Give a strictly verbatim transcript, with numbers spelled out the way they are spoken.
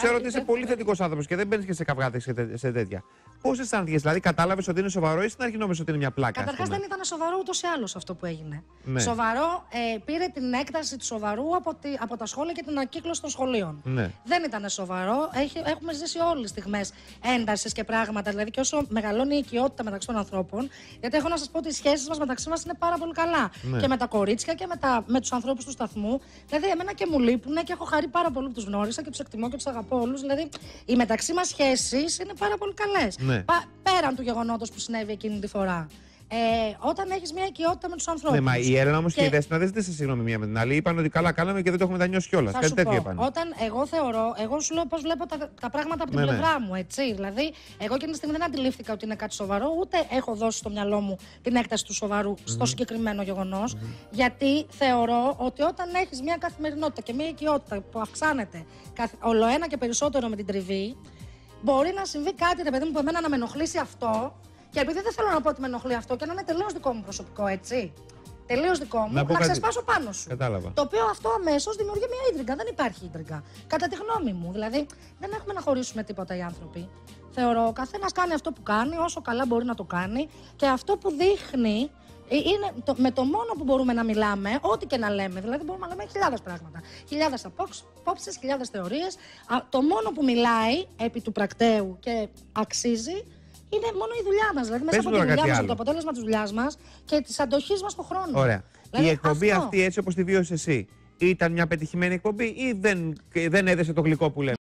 ξέρω ότι είσαι πολύ θετικός άνθρωπος και δεν μπαίνεις και σε καυγάδες σε τέτοια. Πώς αισθάνθηκες, δηλαδή κατάλαβες ότι είναι σοβαρό ή στην αρχή νόμιζες ότι είναι μια πλάκα? Καταρχάς δεν ήταν σοβαρό ούτως ή άλλως αυτό που έγινε. Ναι. Σοβαρό ε, πήρε την έκταση του σοβαρού από, τη, από τα σχόλια και την ανακύκλωση των σχολείων. Ναι. Δεν ήταν σοβαρό. Έχει, έχουμε ζήσει όλες στιγμές έντασης και πράγματα. Δηλαδή και όσο μεγαλώνει η οικειότητα μεταξύ των ανθρώπων. Γιατί έχω να σας πω ότι οι σχέσεις μας μεταξύ μας είναι πάρα πολύ καλά. Ναι. Και με τα κορίτσια και με, τα, με τους ανθρώπους του σταθμού. Δηλαδή εμένα και μου λείπουν και έχω χαρεί πάρα πολύ που τους γνώρισα και τους εκτιμώ και τους αγαπώ όλους. Δηλαδή οι μεταξύ μας σχέσεις είναι πάρα πολύ καλές. Ναι. Πα, πέραν του γεγονότος που συνέβη εκείνη τη φορά. Ε, όταν έχεις μια οικειότητα με τους ανθρώπους. Ναι, μα η Έλενα όμως και, και η Δέσποινα δεν ζήτησε συγγνώμη μία με την άλλη. Είπαν ότι καλά κάναμε και δεν το έχουμε μετανιώσει κιόλας. Θα Κάτι σου τέτοιο πω, είπαν. όταν εγώ θεωρώ, εγώ σου λέω πώς βλέπω τα, τα πράγματα από την Ναι, πλευρά ναι. μου, έτσι. Δηλαδή, εγώ εκείνη τη στιγμή δεν αντιλήφθηκα ότι είναι κάτι σοβαρό, ούτε έχω δώσει στο μυαλό μου την έκταση του σοβαρού mm-hmm. στο συγκεκριμένο γεγονός. Mm-hmm. Γιατί θεωρώ ότι όταν έχεις μια καθημερινότητα και μια οικειότητα που αυξάνεται ολοένα και περισσότερο με την τριβή, μπορεί να συμβεί κάτι, ρε παιδί μου, που εμένα να με ενοχλήσει αυτό. Και επειδή δεν θέλω να πω ότι με ενοχλεί αυτό και να είναι τελείως δικό μου προσωπικό, έτσι. Τελείως δικό μου, να, να κάτι... ξεσπάσω πάνω σου. Κατάλαβα. Το οποίο αυτό αμέσως δημιουργεί μια ίντριγκα. Δεν υπάρχει ίντριγκα. Κατά τη γνώμη μου. Δηλαδή, δεν έχουμε να χωρίσουμε τίποτα οι άνθρωποι. Θεωρώ ο καθένας κάνει αυτό που κάνει, όσο καλά μπορεί να το κάνει. Και αυτό που δείχνει είναι το, με το μόνο που μπορούμε να μιλάμε, ό,τι και να λέμε. Δηλαδή, μπορούμε να λέμε χιλιάδες πράγματα. Χιλιάδες απόψεις, χιλιάδες θεωρίες. Το μόνο που μιλάει επί του πρακτέου και αξίζει. Είναι μόνο η δουλειά μας. Δηλαδή, μέσα από τη δουλειά μας, από το αποτέλεσμα της δουλειάς μας και της αντοχής μας στον χρόνο. Ωραία. Δηλαδή, η εκπομπή αυτό. αυτή, έτσι όπως τη βίωσες εσύ, ήταν μια πετυχημένη εκπομπή ή δεν, δεν έδεσε το γλυκό που λέμε?